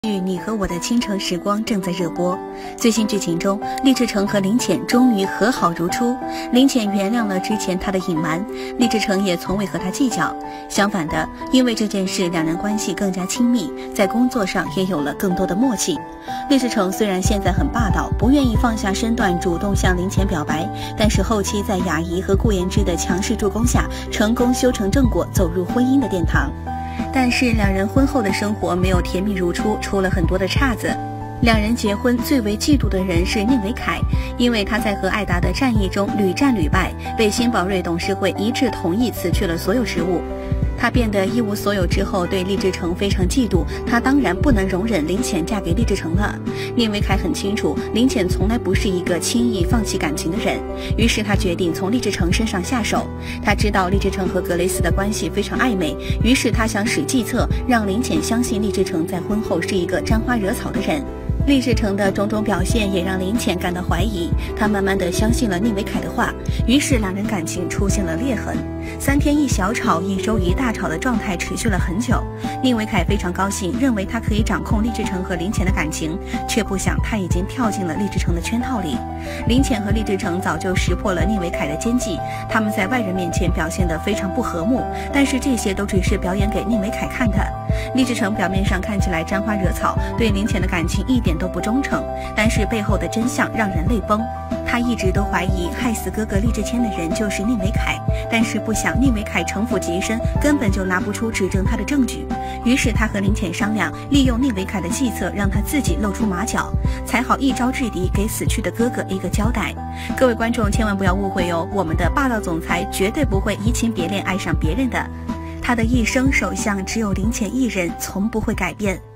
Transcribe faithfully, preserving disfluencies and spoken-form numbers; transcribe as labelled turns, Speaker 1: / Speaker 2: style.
Speaker 1: 剧《你和我的倾城时光》正在热播。最新剧情中，厉志成和林浅终于和好如初，林浅原谅了之前他的隐瞒，厉志成也从未和他计较。相反的，因为这件事，两人关系更加亲密，在工作上也有了更多的默契。厉志成虽然现在很霸道，不愿意放下身段主动向林浅表白，但是后期在雅怡和顾言之的强势助攻下，成功修成正果，走入婚姻的殿堂。但是两人婚后的生活没有甜蜜如初，出了很多的岔子。两人结婚最为嫉妒的人是宁维凯，因为他在和艾达的战役中屡战屡败，被新宝瑞董事会一致同意辞去了所有职务。他变得一无所有之后，对厉志成非常嫉妒，他当然不能容忍林浅嫁给厉志成了。宁维凯很清楚，林浅从来不是一个轻易放弃感情的人，于是他决定从厉志成身上下手。他知道厉志成和格雷斯的关系非常暧昧，于是他想使计策，让林浅相信厉志成在婚后是一个沾花惹草的人。厉志成的种种表现也让林浅感到怀疑，他慢慢的相信了宁维凯的话，于是两人感情出现了裂痕。三天一小吵，一周一大吵的状态持续了很久。宁维凯非常高兴，认为他可以掌控厉志成和林浅的感情，却不想他已经跳进了厉志成的圈套里。林浅和厉志成早就识破了宁维凯的奸计，他们在外人面前表现得非常不和睦，但是这些都只是表演给宁维凯看的。厉志成表面上看起来沾花惹草，对林浅的感情一点都不忠诚，但是背后的真相让人泪崩。他一直都怀疑害死哥哥厉志谦的人就是宁维凯，但是不想宁维凯城府极深，根本就拿不出指证他的证据。于是他和林浅商量，利用宁维凯的计策，让他自己露出马脚，才好一招制敌，给死去的哥哥一个交代。各位观众千万不要误会哦，我们的霸道总裁绝对不会移情别恋爱上别人的，他的一生首相只有林浅一人，从不会改变。